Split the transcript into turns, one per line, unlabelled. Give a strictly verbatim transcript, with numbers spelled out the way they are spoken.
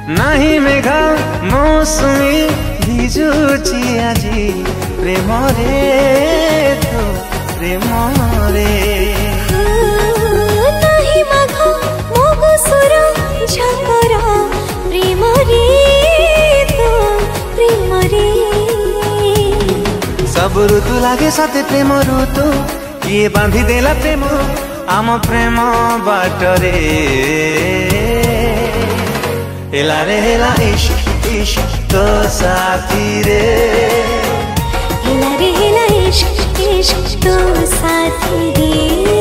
नहीं मेघा मौसुमी भिजुची आजी प्रेम रे तो प्रेम रे
नहीं माघ मगुसुर झकर प्रेम रे तो प्रेम रे
सब ऋतु लागे साथे प्रेम ऋतु किए बांधी देला प्रेम आम प्रेम बाटरे हेला रे हेला इश्क इश्क तो साथी रे
हेला रे हेला इश्क इश्क तो साथी रे।